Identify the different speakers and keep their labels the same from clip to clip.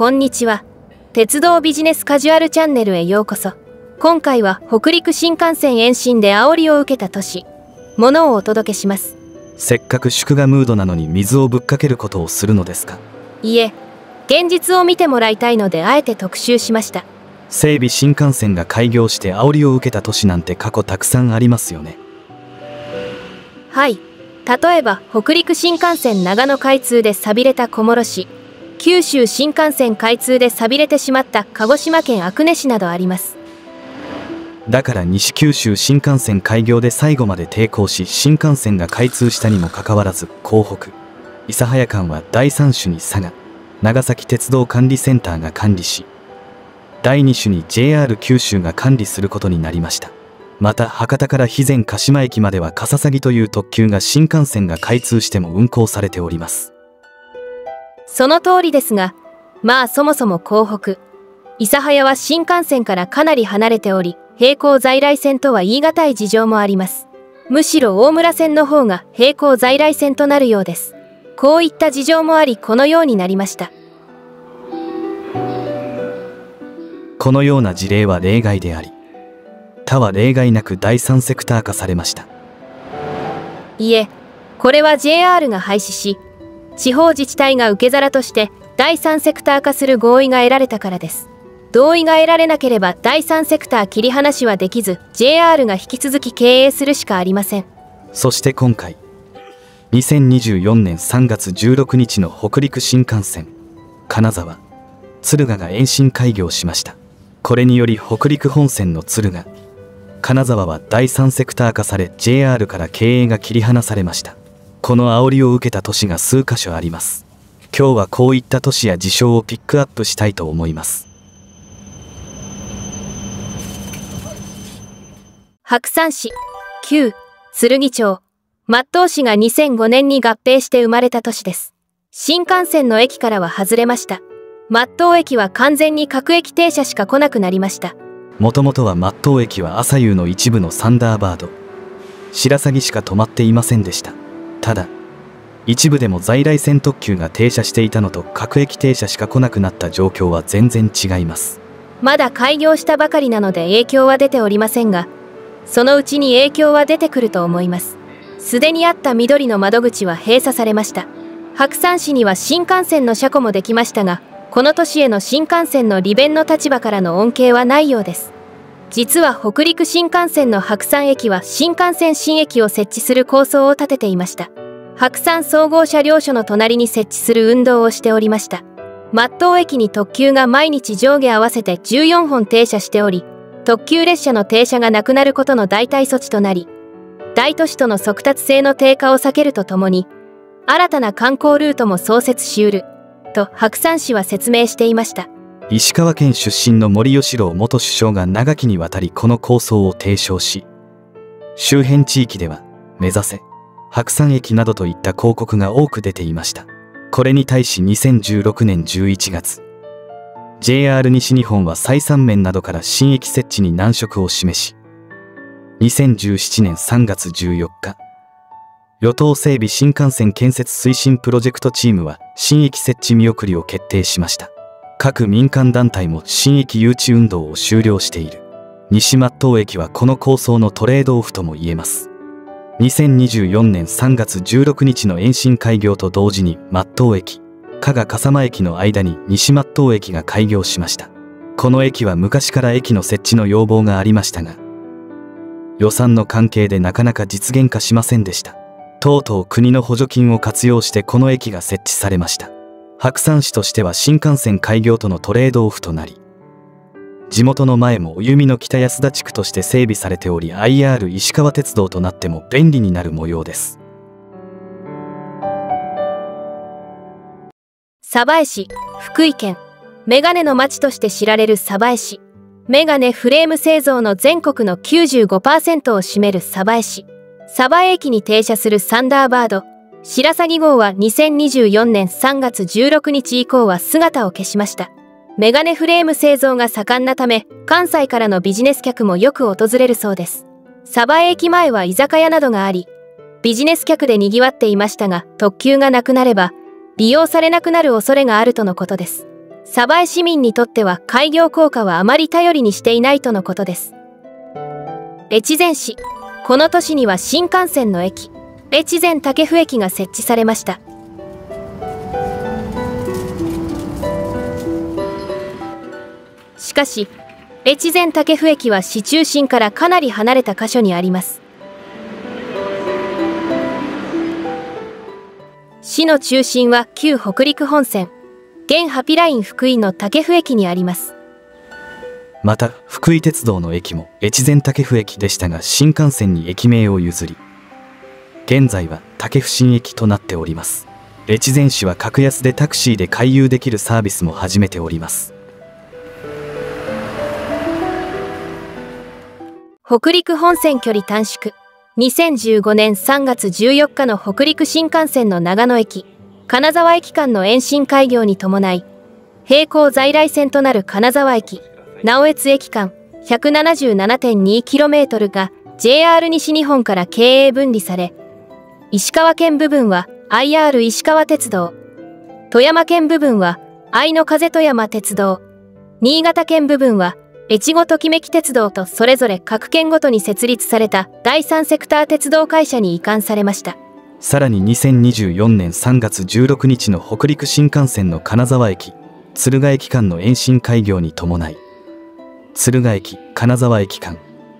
Speaker 1: こんにちは。鉄道ビジネスカジュアルチャンネルへようこそ。今回は北陸新幹線延伸で煽りを受けた都市、ものをお届けします。
Speaker 2: せっかく祝賀ムードなのに水をぶっかけることをするのですか？
Speaker 1: いえ、現実を見てもらいたいのであえて特集しました。
Speaker 2: 整備新幹線が開業して煽りを受けた都市なんて過去たくさんありますよね。
Speaker 1: はい。例えば北陸新幹線長野開通で寂れた小諸市、九州新幹線開通で寂れてしまった鹿児島県阿久根市などあります。
Speaker 2: だから西九州新幹線開業で最後まで抵抗し新幹線が開通したにもかかわらず、江北諫早間は第3種に佐賀長崎鉄道管理センターが管理し、第2種に JR 九州が管理することになりました。また博多から肥前鹿島駅まではかささぎという特急が新幹線が開通しても運行されております。
Speaker 1: その通りですが、そもそも江北諫早は新幹線からかなり離れており、並行在来線とは言い難い事情もあります。むしろ大村線の方が並行在来線となるようです。こういった事情もありこのようになりました。
Speaker 2: このような事例は例外であり、他は例外なく第三セクター化されました。
Speaker 1: いえ、これは JR が廃止し、地方自治体が受け皿として第三セクター化する合意が得られたからです。同意が得られなければ第三セクター切り離しはできず、 JR が引き続き経営するしかありません。
Speaker 2: そして今回2024年3月16日の北陸新幹線金沢敦賀が延伸開業しました。これにより北陸本線の敦賀金沢は第三セクター化され JR から経営が切り離されました。この煽りを受けた都市が数カ所あります。今日はこういった都市や事象をピックアップしたいと思います。
Speaker 1: 白山市、旧剣町、松東市が2005年に合併して生まれた都市です。新幹線の駅からは外れました。松東駅は完全に各駅停車しか来なくなりました。
Speaker 2: もともとは松東駅は朝夕の一部のサンダーバード白鷺しか止まっていませんでした。ただ一部でも在来線特急が停車していたのと各駅停車しか来なくなった状況は全然違います。
Speaker 1: まだ開業したばかりなので影響は出ておりませんが、そのうちに影響は出てくると思います。すでにあった緑の窓口は閉鎖されました。白山市には新幹線の車庫もできましたが、この都市への新幹線の利便の立場からの恩恵はないようです。実は北陸新幹線の白山駅は新幹線新駅を設置する構想を立てていました。白山総合車両所の隣に設置する運動をしておりました。松東駅に特急が毎日上下合わせて14本停車しており、特急列車の停車がなくなることの代替措置となり、大都市との速達性の低下を避けるとともに、新たな観光ルートも創設しうると白山市は説明していました。
Speaker 2: 石川県出身の森喜朗元首相が長きにわたりこの構想を提唱し、周辺地域では目指せ白山駅などといった広告が多く出ていました。これに対し2016年11月 JR 西日本は採算面などから新駅設置に難色を示し、2017年3月14日与党整備新幹線建設推進プロジェクトチームは新駅設置見送りを決定しました。各民間団体も新駅誘致運動を終了している。西松東駅はこの構想のトレードオフとも言えます。2024年3月16日の延伸開業と同時に松東駅加賀笠間駅の間に西松東駅が開業しました。この駅は昔から駅の設置の要望がありましたが、予算の関係でなかなか実現化しませんでした。とうとう国の補助金を活用してこの駅が設置されました。白山市としては新幹線開業とのトレードオフとなり、地元の前も弓の北安田地区として整備されており IR 石川鉄道となっても便利になる模様です。
Speaker 1: 鯖江市、福井県、メガネの町として知られる鯖江市。メガネフレーム製造の全国の 95% を占める鯖江市。鯖江駅に停車するサンダーバード白鷺号は2024年3月16日以降は姿を消しました。メガネフレーム製造が盛んなため、関西からのビジネス客もよく訪れるそうです。鯖江駅前は居酒屋などがあり、ビジネス客で賑わっていましたが、特急がなくなれば利用されなくなる恐れがあるとのことです。 鯖江市民にとっては開業効果はあまり頼りにしていないとのことです。越前市。この都市には新幹線の駅、越前武生駅が設置されました。しかし、越前武生駅は市中心からかなり離れた箇所にあります。市の中心は旧北陸本線、現ハピライン福井の武生駅にあります。
Speaker 2: また福井鉄道の駅も越前武生駅でしたが、新幹線に駅名を譲り、現在は武生新駅となっております。越前市は格安でタクシーで回遊できるサービスも始めております。
Speaker 1: 北陸本線距離短縮。2015年3月14日の北陸新幹線の長野駅、金沢駅間の延伸開業に伴い、並行在来線となる金沢駅、直江津駅間 177.2km が JR 西日本から経営分離され、石川県部分は IR 石川鉄道、富山県部分は愛の風富山鉄道、新潟県部分は越後ときめき鉄道とそれぞれ各県ごとに設立された第三セクター鉄道会社に移管されました。
Speaker 2: さらに2024年3月16日の北陸新幹線の金沢駅、敦賀駅間の延伸開業に伴い、敦賀駅、金沢駅間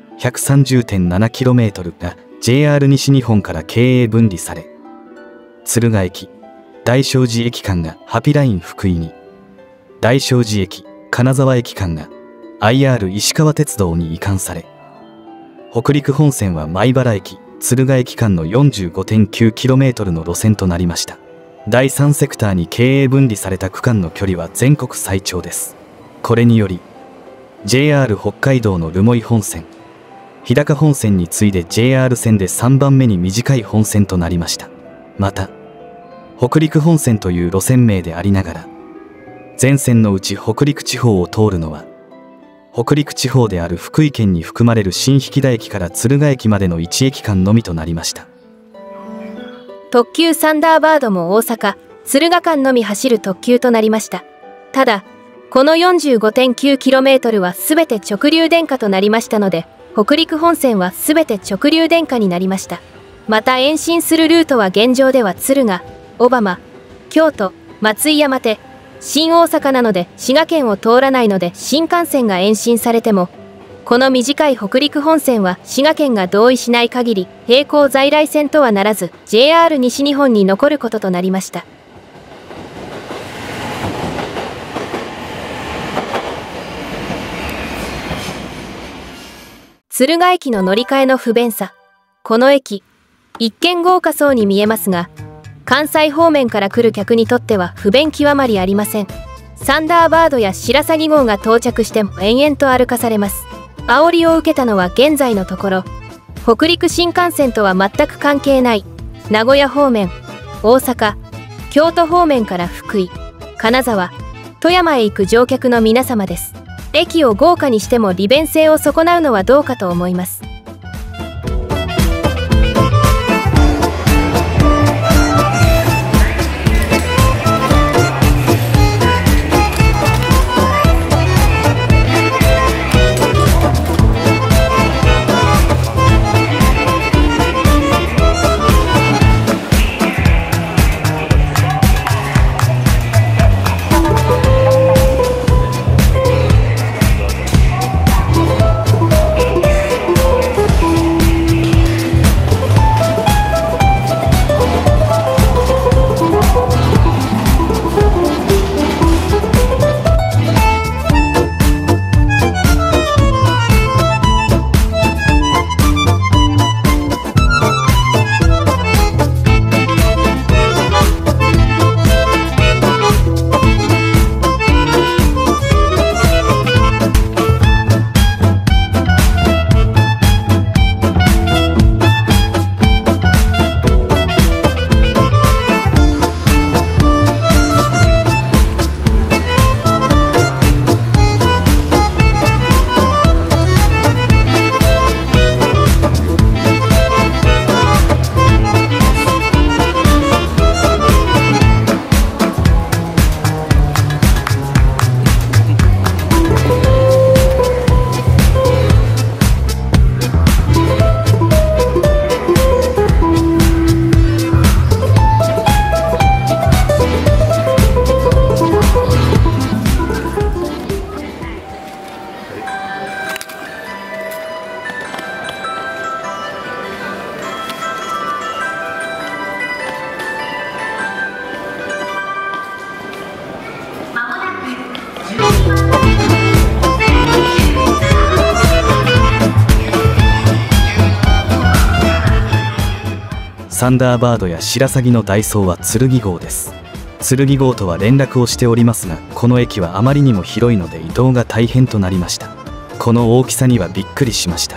Speaker 2: 130.7km が JR 西日本から経営分離され、敦賀駅、大正寺駅間がハピライン福井に、大正寺駅、金沢駅間が IR 石川鉄道に移管され、北陸本線は米原駅、敦賀駅間の 45.9km の路線となりました。第三セクターに経営分離された区間の距離は全国最長です。これにより JR 北海道の留萌本線、日高本線に次いで JR 線で3番目に短い本線となりました。また北陸本線という路線名でありながら、全線のうち北陸地方を通るのは北陸地方である福井県に含まれる新疋田駅から敦賀駅までの1駅間のみとなりました。
Speaker 1: 特急サンダーバードも大阪・敦賀間のみ走る特急となりました。ただ、この 45.9km はすべて直流電化となりましたので、北陸本線はすべて直流電化になりました。また延伸するルートは現状では敦賀、小浜、京都、松井山手、新大阪なので滋賀県を通らないので、新幹線が延伸されても、この短い北陸本線は滋賀県が同意しない限り並行在来線とはならず JR 西日本に残ることとなりました。敦賀駅の乗り換えの不便さ。この駅、一見豪華そうに見えますが、関西方面から来る客にとっては不便極まりありません。サンダーバードや白鷺号が到着しても延々と歩かされます。煽りを受けたのは現在のところ、北陸新幹線とは全く関係ない名古屋方面、大阪、京都方面から福井、金沢、富山へ行く乗客の皆様です。駅を豪華にしても利便性を損なうのはどうかと思います。
Speaker 2: サンダーバードや白鷺のダイソーは剣号です。剣号とは連絡をしておりますが、この駅はあまりにも広いので移動が大変となりました。この大きさにはびっくりしました。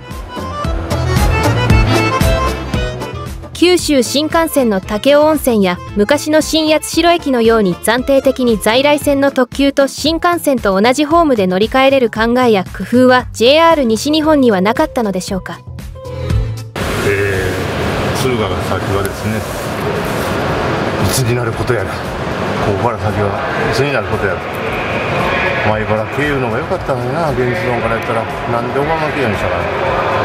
Speaker 1: 九州新幹線の武雄温泉や昔の新八代駅のように暫定的に在来線の特急と新幹線と同じホームで乗り換えれる考えや工夫は JR 西日本にはなかったのでしょうか。
Speaker 3: 敦賀が先はですね、いつになることやら、ここから先はいつになることやら、前原経由のが良かったのにな、現実論から言ったら、なんで小浜経由にしたかな。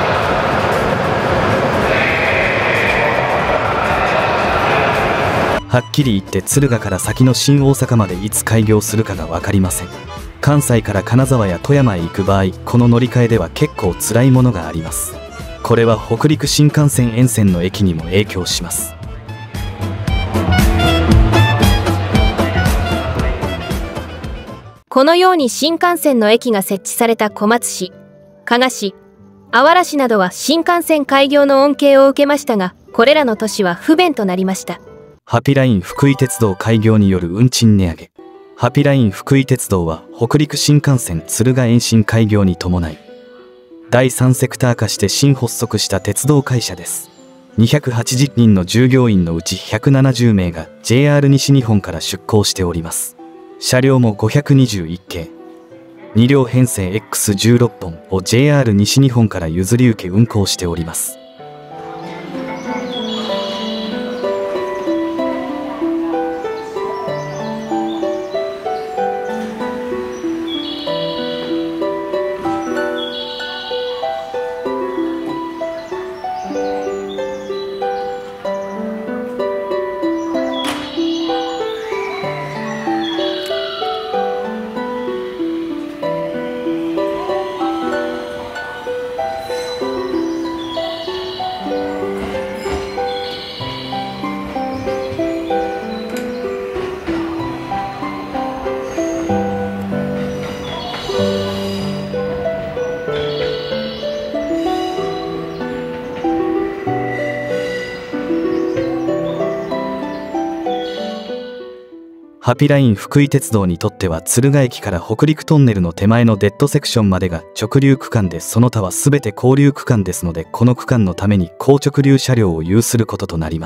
Speaker 2: はっきり言って敦賀から先の新大阪までいつ開業するかが分かりません。関西から金沢や富山へ行く場合、この乗り換えでは結構辛いものがあります。これは北陸新幹線沿線の駅にも影響します。
Speaker 1: このように新幹線の駅が設置された小松市、加賀市、あわら市などは新幹線開業の恩恵を受けましたが、これらの都市は不便となりました。
Speaker 2: ハピライン福井鉄道開業による運賃値上げ。ハピライン福井鉄道は北陸新幹線敦賀延伸開業に伴い第3セクター化して新発足した鉄道会社です。280人の従業員のうち170名が JR 西日本から出向しております。車両も521系2両編成 X16 本を JR 西日本から譲り受け運行しております。ハピライン福井鉄道にとっては敦賀駅から北陸トンネルの手前のデッドセクションまでが直流区間で、その他は全て交流区間ですので、この区間のために高直流車両を有することとなります。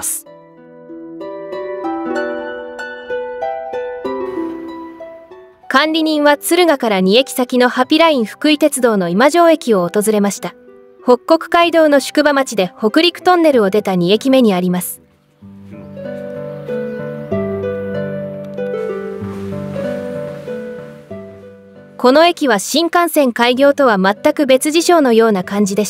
Speaker 1: 管理人は敦賀から2駅先のハピライン福井鉄道の今庄駅を訪れました。北国街道の宿場町で北陸トンネルを出た2駅目にあります。この駅は新幹線開業とは全く別事象のような感じでした。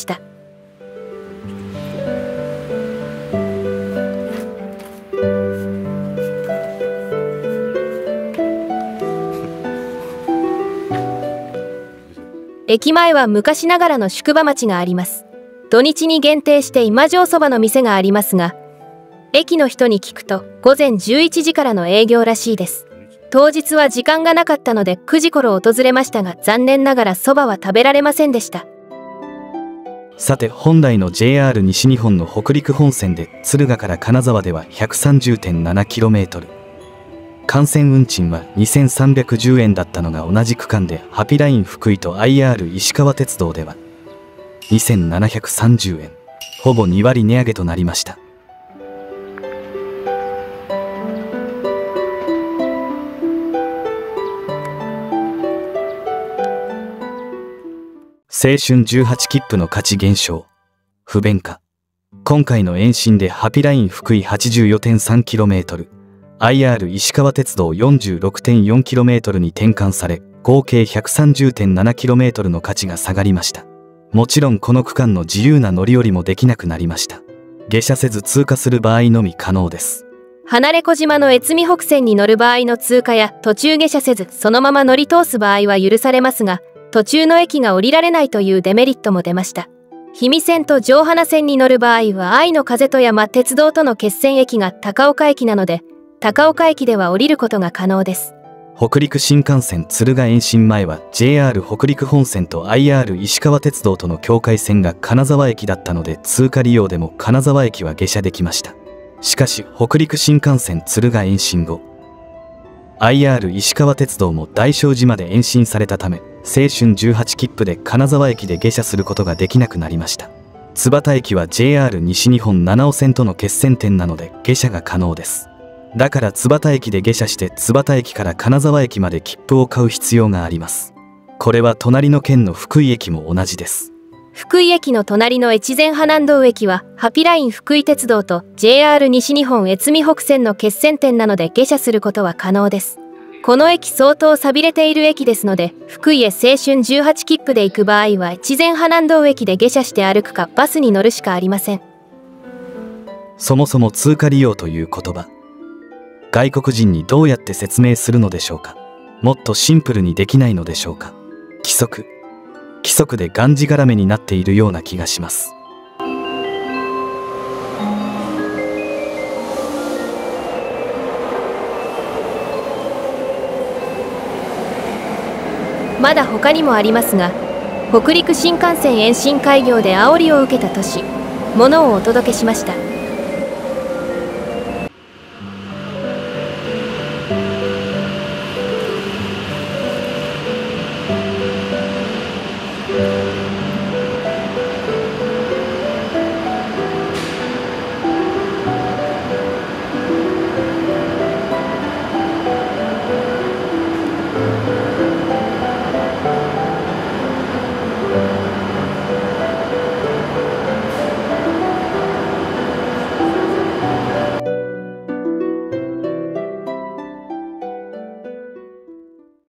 Speaker 1: 駅前は昔ながらの宿場町があります。土日に限定して今庄そばの店がありますが、駅の人に聞くと午前11時からの営業らしいです。当日は時間がなかったので9時頃訪れましたが、残念ながらそばは食べられませんでした。
Speaker 2: さて、本来の JR 西日本の北陸本線で敦賀から金沢では 130.7km、 幹線運賃は2310円だったのが、同じ区間でハピライン福井と IR 石川鉄道では2730円、ほぼ2割値上げとなりました。青春18切符の価値減少、不便化。今回の延伸でハピライン福井 84.3km、 IR 石川鉄道 46.4km に転換され、合計 130.7km の価値が下がりました。もちろんこの区間の自由な乗り降りもできなくなりました。下車せず通過する場合のみ可能です。
Speaker 1: 離れ小島の越美北線に乗る場合の通過や途中下車せずそのまま乗り通す場合は許されますが、途中の駅が降りられないというデメリットも出ました。氷見線と城花線に乗る場合は愛の風と山鉄道との決戦駅が高岡駅なので、高岡駅では降りることが可能です。
Speaker 2: 北陸新幹線敦賀延伸前は JR 北陸本線と IR 石川鉄道との境界線が金沢駅だったので、通過利用でも金沢駅は下車できました。しかし北陸新幹線敦賀延伸後、IR 石川鉄道も大正寺まで延伸されたため、青春18切符で金沢駅で下車することができなくなりました。津幡駅は JR 西日本七尾線との決戦点なので下車が可能です。だから津幡駅で下車して津幡駅から金沢駅まで切符を買う必要があります。これは隣の県の福井駅も同じです。
Speaker 1: 福井駅の隣の越前花南道駅はハピライン福井鉄道と JR 西日本越美北線の決戦点なので下車することは可能です。この駅相当寂れている駅ですので、福井へ青春18切符で行く場合は越前花南道駅で下車して歩くかバスに乗るしかありません。
Speaker 2: そもそも通過利用という言葉、外国人にどうやって説明するのでしょうか。もっとシンプルにできないのでしょうか。規則でがんじがらめになっているような気がします。
Speaker 1: まだ他にもありますが、北陸新幹線延伸開業で煽りを受けた都市、ものをお届けしました。